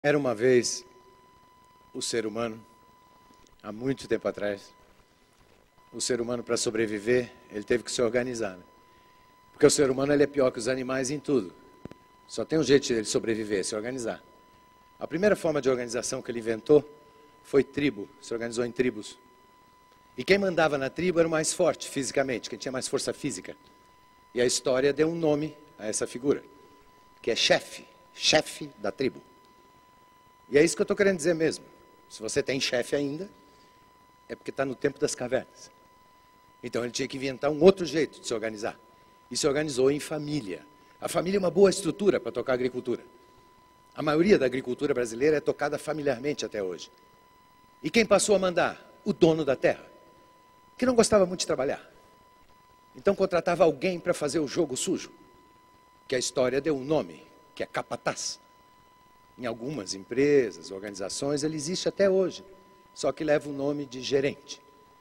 Era uma vez o ser humano, há muito tempo atrás, o ser humano, para sobreviver, ele teve que se organizar. Né? Porque o ser humano ele é pior que os animais em tudo. Só tem um jeito de ele sobreviver, se organizar. A primeira forma de organização que ele inventou foi tribo, se organizou em tribos. E quem mandava na tribo era o mais forte fisicamente, quem tinha mais força física. E a história deu um nome a essa figura, que é chefe, chefe da tribo. E é isso que eu estou querendo dizer mesmo. Se você tem chefe ainda, é porque está no tempo das cavernas. Então ele tinha que inventar um outro jeito de se organizar. E se organizou em família. A família é uma boa estrutura para tocar a agricultura. A maioria da agricultura brasileira é tocada familiarmente até hoje. E quem passou a mandar? O dono da terra, que não gostava muito de trabalhar. Então contratava alguém para fazer o jogo sujo, que a história deu um nome, que é capataz. Em algumas empresas, organizações, ele existe até hoje, só que leva o nome de gerente.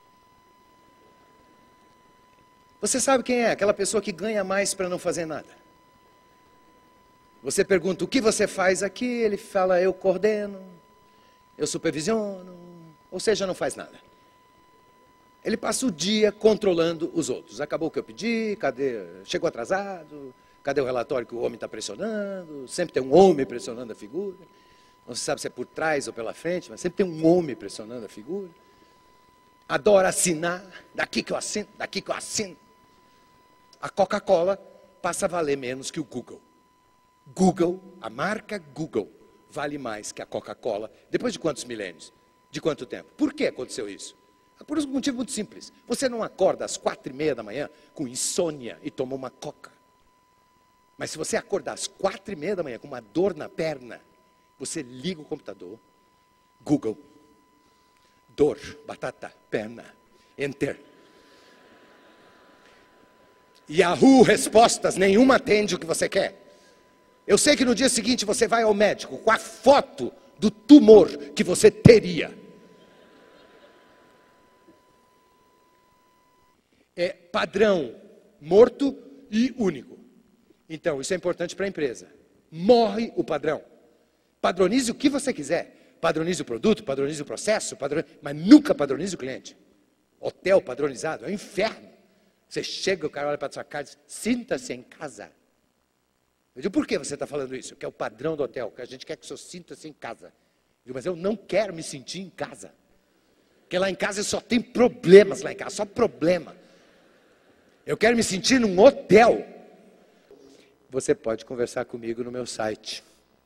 Você sabe quem é? Aquela pessoa que ganha mais para não fazer nada. Você pergunta, o que você faz aqui? Ele fala, eu coordeno, eu supervisiono, ou seja, não faz nada. Ele passa o dia controlando os outros. Acabou o que eu pedi, chegou atrasado, cadê o relatório que o homem está pressionando? Sempre tem um homem pressionando a figura. Não se sabe se é por trás ou pela frente, mas sempre tem um homem pressionando a figura. Adora assinar, daqui que eu assino, daqui que eu assino. A Coca-Cola passa a valer menos que o Google. Google, a marca Google, vale mais que a Coca-Cola. Depois de quantos milênios? De quanto tempo? Por que aconteceu isso? Por um motivo muito simples. Você não acorda às 4:30 da manhã com insônia e toma uma coca. Mas se você acordar às 4:30 da manhã com uma dor na perna, você liga o computador, Google, dor, batata, perna, enter. Yahoo Respostas, nenhuma atende o que você quer. Eu sei que no dia seguinte você vai ao médico com a foto do tumor que você teria. É padrão, morto e único. Então, isso é importante para a empresa. Morre o padrão. Padronize o que você quiser. Padronize o produto, padronize o processo, mas nunca padronize o cliente. Hotel padronizado é um inferno. Você chega, o cara olha para a sua cara e diz, sinta-se em casa. Eu digo, por que você está falando isso? Que é o padrão do hotel, que a gente quer que o senhor sinta-se em casa. Eu digo, mas eu não quero me sentir em casa. Porque lá em casa só tem problemas, lá em casa, só problema. Eu quero me sentir num hotel. Você pode conversar comigo no meu site.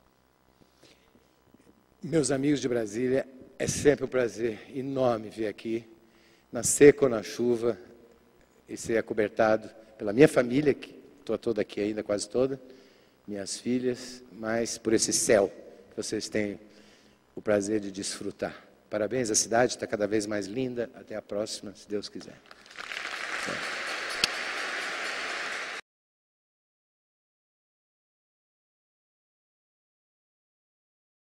Meus amigos de Brasília, é sempre um prazer enorme vir aqui, na seca ou na chuva, e ser acobertado pela minha família, que estou toda aqui ainda, quase toda, minhas filhas, mas por esse céu que vocês têm o prazer de desfrutar. Parabéns, a cidade está cada vez mais linda. Até a próxima, se Deus quiser.